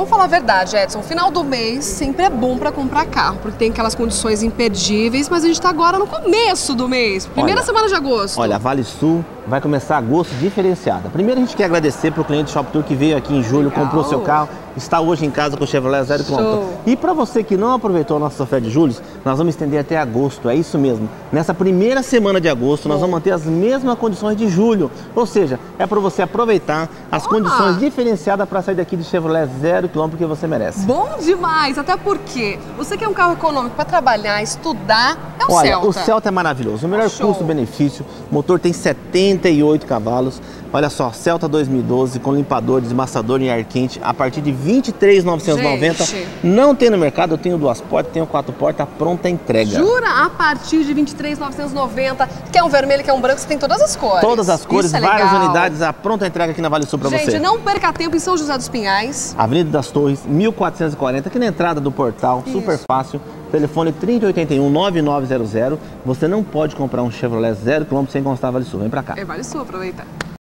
vamos falar a verdade, Edson. Final do mês sempre é bom para comprar carro, porque tem aquelas condições imperdíveis, mas a gente está agora no começo do mês, primeira semana de agosto. Olha, a Vale Sul vai começar agosto diferenciada. Primeiro a gente quer agradecer para o cliente Shop Tour que veio aqui em julho, comprou seu carro, está hoje em casa com o Chevrolet 0 km. E para você que não aproveitou a nossa oferta de julho, nós vamos estender até agosto, é isso mesmo. Nessa primeira semana de agosto, nós vamos manter as mesmas condições de julho. Ou seja, é para você aproveitar as condições diferenciadas para sair daqui de Chevrolet 0 km que você merece. Bom demais, até porque você quer um carro econômico para trabalhar, estudar, é o Celta. O Celta é maravilhoso, o melhor custo-benefício, o motor tem 78 cavalos. Olha só, Celta 2012 com limpador, desmassador em ar quente a partir de R$ 23.990. Não tem no mercado, eu tenho 2 portas, tenho 4 portas, pronta entrega. Jura? A partir de R$ 23.990. Quer um vermelho, quer um branco, você tem todas as cores. Todas as cores, várias unidades, a pronta entrega aqui na Vale Sul para você. Gente, não perca tempo em São José dos Pinhais. Avenida das Torres, 1440, aqui na entrada do portal, super fácil. Telefone 3081-9900. Você não pode comprar um Chevrolet 0 km sem constar Vale Sul. Vem pra cá. É Vale Sul, aproveita.